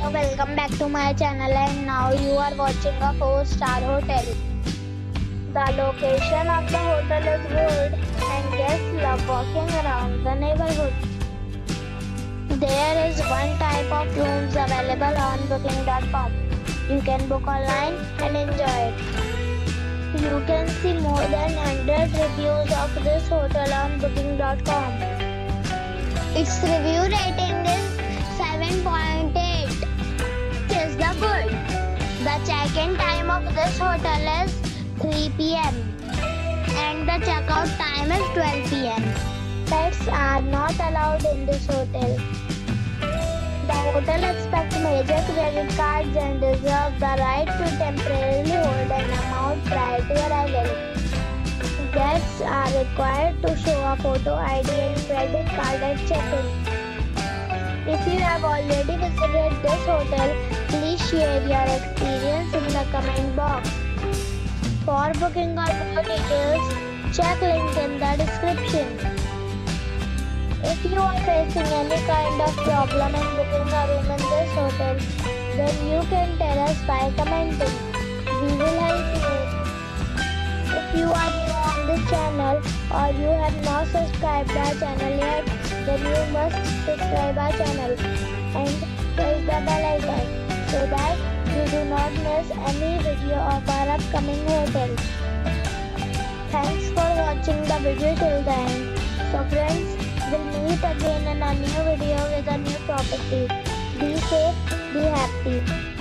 welcome back to my channel, and now you are watching a 4-star hotel. The location of the hotel is good and guests love walking around the neighborhood. There is one type of rooms available on booking.com. You can book online and enjoy it. You can see more than 100 reviews of this hotel on booking.com. Its review rating is 7.8, which is the good. The check-in time of this hotel is 3 p.m. and the checkout time is 12 p.m. Pets are not allowed in this hotel. The hotel accepts major credit cards and reserves the right to temporarily hold an amount prior to arrival. Guests are required to show a photo ID and credit card at check-in. If you have already visited this hotel, please share your experience in the comment box. For booking or more details, check link in the description. If you are facing any kind of problem in booking a room in this hotel, then you can tell us by commenting. We will help you. If you are new on this channel or you have not subscribed our channel yet, then you must subscribe our channel and press the bell icon so that you do not miss any video of our upcoming hotel. Thanks for watching the video till the end. So friends, we'll meet again in a new video with a new property. Be safe, be happy.